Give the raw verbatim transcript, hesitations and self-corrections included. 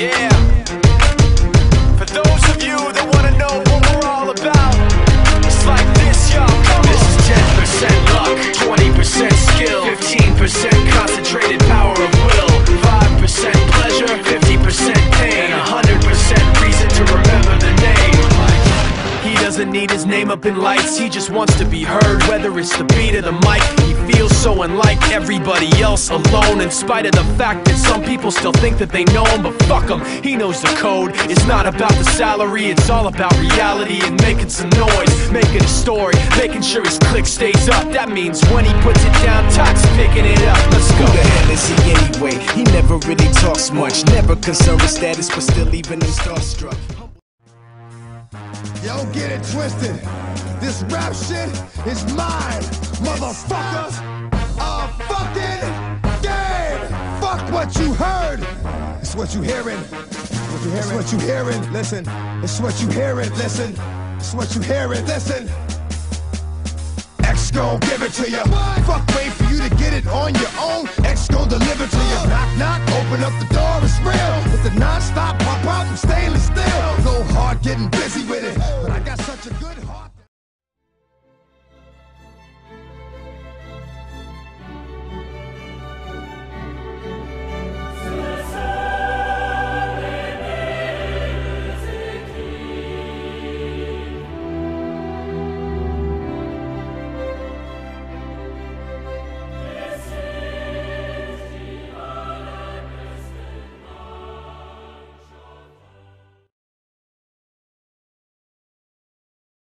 Yeah. For those of you that wanna know what we're all about, it's like this, y'all. This is ten percent luck, twenty percent skill, fifteen percent concentrated power of will, five percent pleasure, fifty percent pain, and one hundred percent reason to remember the name. He doesn't need his name up in lights, he just wants to be heard, whether it's the beat or the mic. He feels so unlike everybody else, alone, in spite of the fact that some people still think that they know him. But fuck him, he knows the code. It's not about the salary, it's all about reality and making some noise, making a story, making sure his click stays up. That means when he puts it down, Tox picking it up. Let's go. Who the hell is he anyway? He never really talks much, never concerned with status, but still even him starstruck. Yo, get it twisted. This rap shit is mine, motherfuckers. A fucking game. Fuck what you heard. It's what you hearing. What you hearing? It's what you hearing. Listen. It's what you hearing. Listen. It's what you hearing. Listen. X gon' give it to you. Fuck, wait for you to get it on your own. X gon' deliver to you. Knock, knock, open up the door, it's real. With the non-stop pop out from stainless steel. Go hard getting